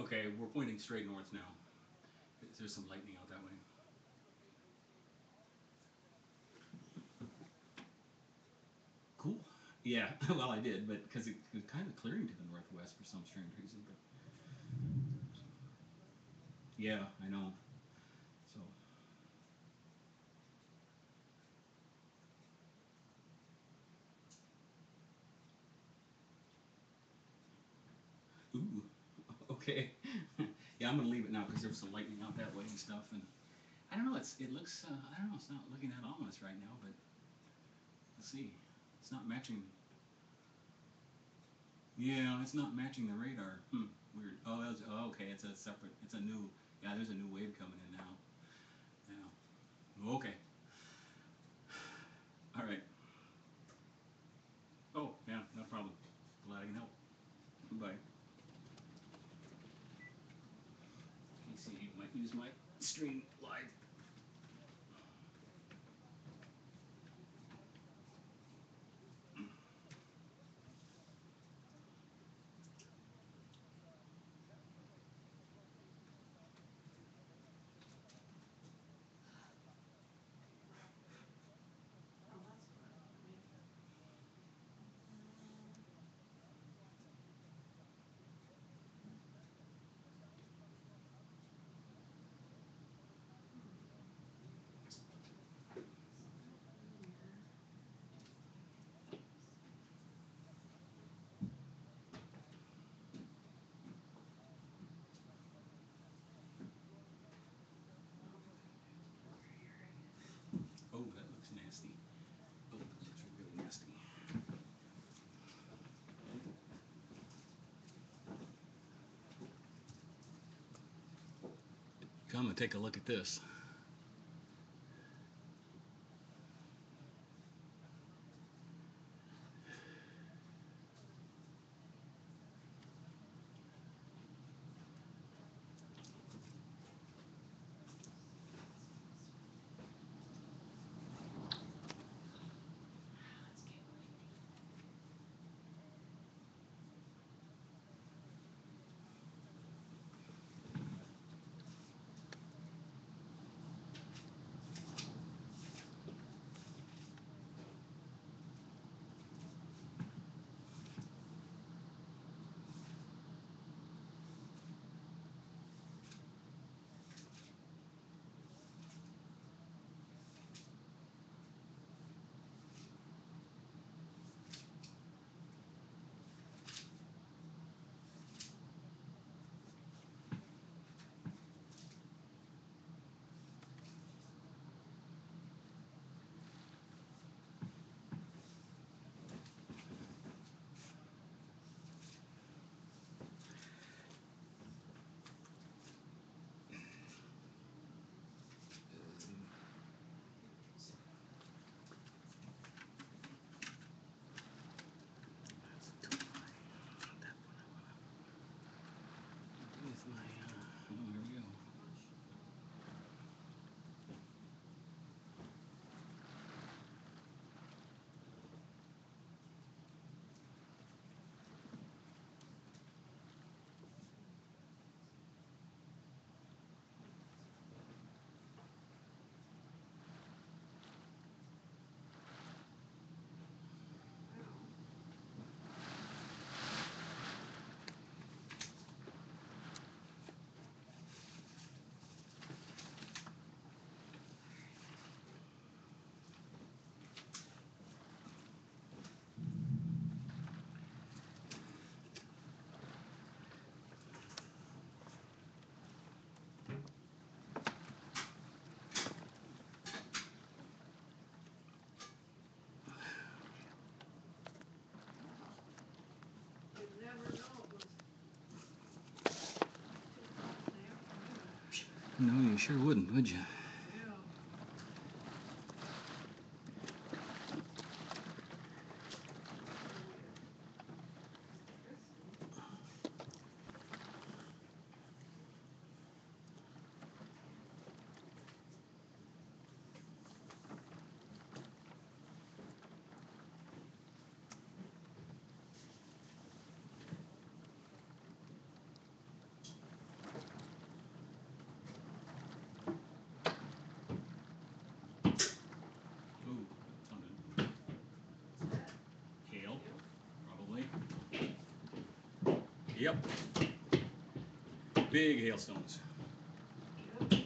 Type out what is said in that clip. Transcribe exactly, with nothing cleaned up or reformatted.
Okay, we're pointing straight north now. There's some lightning out that way. Cool. Yeah, well, I did, but because it was kind of clearing to the northwest for some strange reason. But yeah, I know. So, ooh, okay. Yeah, I'm gonna leave it now because there was some lightning out that way and stuff, and I don't know. It's it looks uh, I don't know. It's not looking that ominous right now, but let's see. It's not matching. Yeah, it's not matching the radar. Hmm, weird. Oh, that was, oh, okay. It's a separate. It's a new. Yeah, there's a new wave coming in now. Yeah. Okay. All right. Oh, yeah, no problem. Glad I can help. Bye. Let me see. You might use my stream live. Oh, that looks nasty. Oh, that looks really nasty. Come and take a look at this. With my, uh, oh, here we go. No, you sure wouldn't, would you? Yep. Big hailstones. Yep.